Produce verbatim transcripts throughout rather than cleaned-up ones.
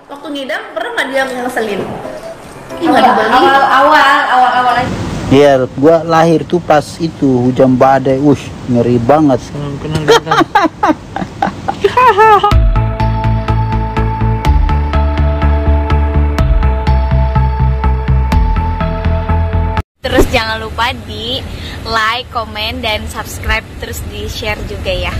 Waktu ngidam pernah nggak dia ngeselin? Awal, awal awal awal awal aja. Iya, gua lahir tuh pas itu hujan badai, wush, ngeri banget. Terus jangan lupa di like, komen, dan subscribe, terus di share juga ya.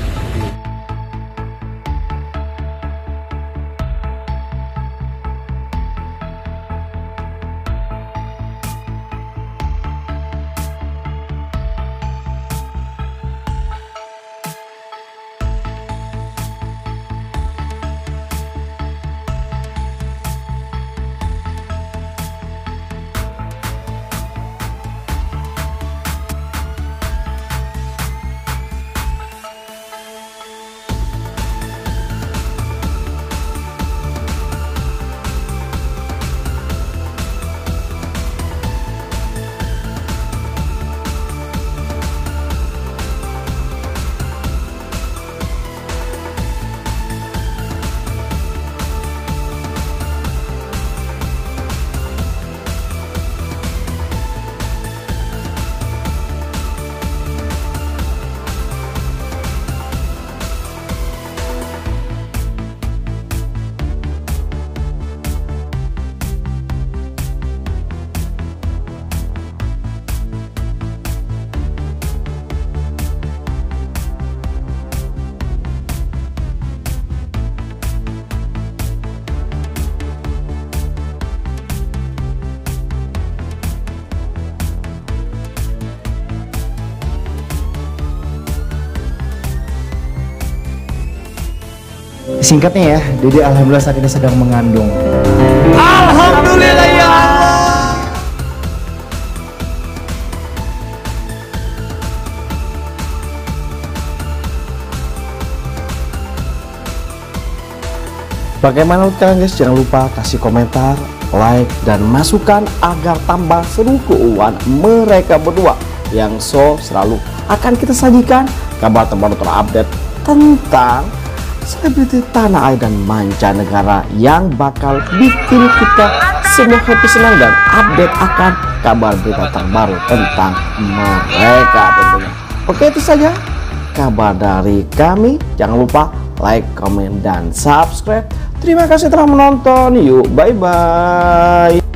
Singkatnya ya, Dede alhamdulillah saat ini sedang mengandung. Alhamdulillah ya Allah. Bagaimana menurut kalian guys? Jangan lupa kasih komentar, like, dan masukan agar tambah seru keuangan mereka berdua yang so selalu akan kita sajikan kabar terbaru terupdate tentang selebriti tanah air dan mancanegara yang bakal bikin kita semua happy, senang, dan update akan kabar berita terbaru tentang mereka tentunya. Oke, itu saja kabar dari kami. Jangan lupa like, komen, dan subscribe. Terima kasih telah menonton. Yuk, bye bye.